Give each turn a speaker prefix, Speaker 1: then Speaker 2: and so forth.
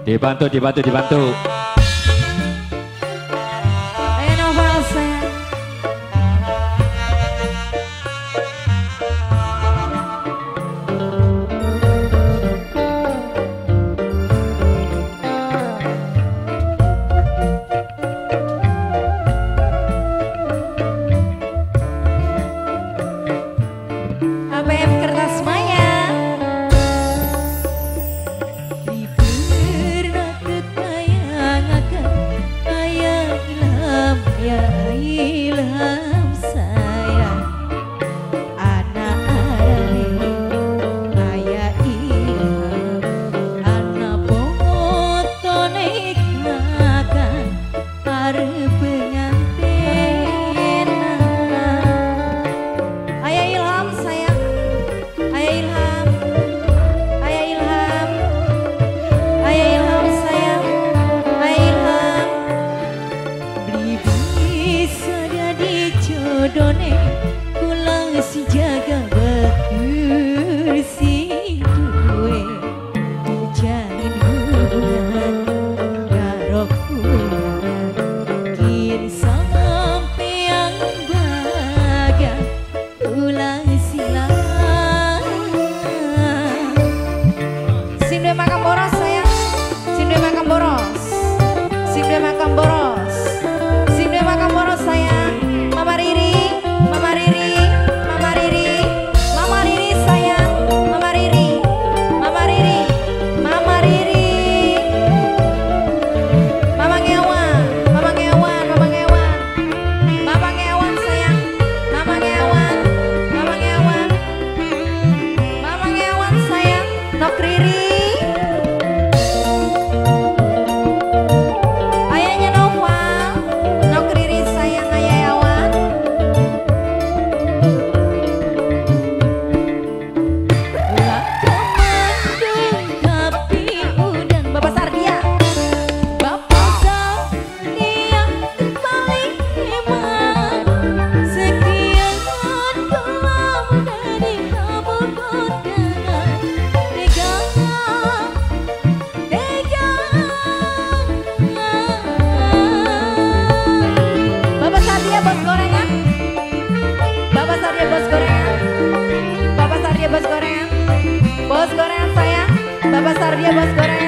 Speaker 1: Dibantu, dibantu, dibantu.
Speaker 2: Ayo Novel sayang. ABF Kertas Maya. Ya ilham saya anak arali kaya ilham anak pomotonik makan arep pengantin ayah ilham sayang ayah ilham ayah ilham ayah ilham sayang ayah ilham jodone pulang si jaga bekursi duwe jalin hubungan karo pulang kiri sampai yang baga pulang silang sindwe makan boros sayang sindwe makan boros sindwe makan boros sindwe makan boros sayang Mama Riri, Mama Riri, Mama Riri, Mama Riri sayang, Mama Riri, Mama Riri, Mama Riri, Mama Ngewan, Mama Ngewan, Mama Ngewan, Mama Ngewan sayang, Mama Ngewan, Mama Ngewan, Mama Ngewan sayang, Nok Riri. Bos gorengan, Bapak Sardia bos gorengan, Bapak Sardia bos gorengan, bos gorengan sayang, Bapak Sardia bos gorengan.